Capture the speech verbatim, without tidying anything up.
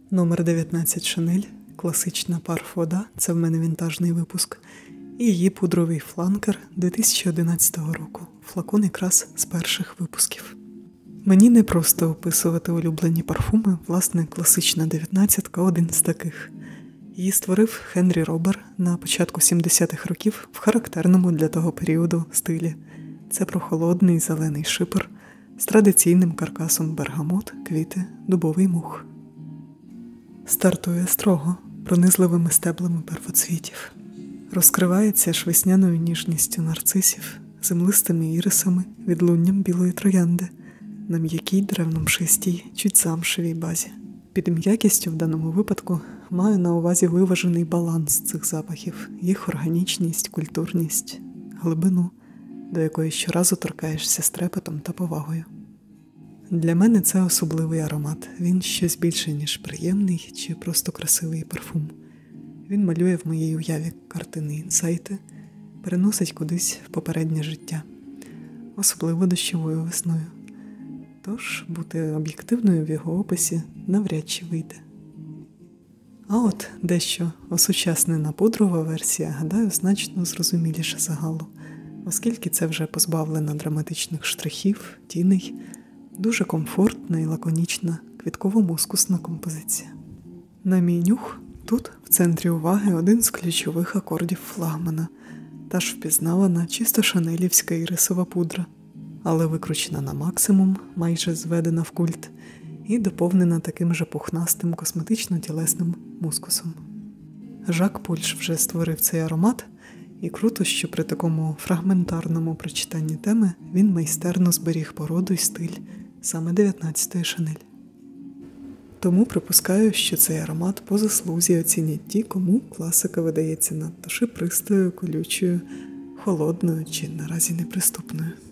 Номер дев'ятнадцять Шанель, класична парф-вода, це в мене вінтажний випуск, і її пудровий фланкер дві тисячі одинадцятого року, флакон якраз з перших випусків. Мені не просто описувати улюблені парфуми, власне, класична дев'ятнадцятка – один з таких. Її створив Хенрі Робер на початку сімдесятих років в характерному для того періоду стилі. Це прохолодний зелений шипр з традиційним каркасом бергамот, квіти, дубовий мух. Стартує строго, пронизливими стеблами первоцвітів. Розкривається швесняною ніжністю нарцисів, землистими ірисами, відлунням білої троянди, на м'якій древномшистій, чуть замшевій базі. Під м'якістю в даному випадку маю на увазі виважений баланс цих запахів, їх органічність, культурність, глибину, до якої щоразу торкаєшся з трепетом та повагою. Для мене це особливий аромат. Він щось більше, ніж приємний чи просто красивий парфум. Він малює в моїй уяві картини інсайти, переносить кудись в попереднє життя, особливо дощовою весною. Тож бути об'єктивною в його описі навряд чи вийде. А от дещо осучаснена пудрова версія, гадаю, значно зрозуміліше загалу, оскільки це вже позбавлена драматичних штрихів, тіней, дуже комфортна і лаконічна квітково-мускусна композиція. На мій нюх тут в центрі уваги один з ключових акордів флагмана, та ж впізнавана чисто шанелівська ірисова пудра, але викручена на максимум, майже зведена в культ, і доповнена таким же пухнастим косметично-тілесним мускусом. Жак Пульш вже створив цей аромат, і круто, що при такому фрагментарному прочитанні теми він майстерно зберіг породу й стиль саме дев'ятнадцятої Шанель. Тому припускаю, що цей аромат по заслузі оцінять ті, кому класика видається надто шипристою, колючою, холодною чи наразі неприступною.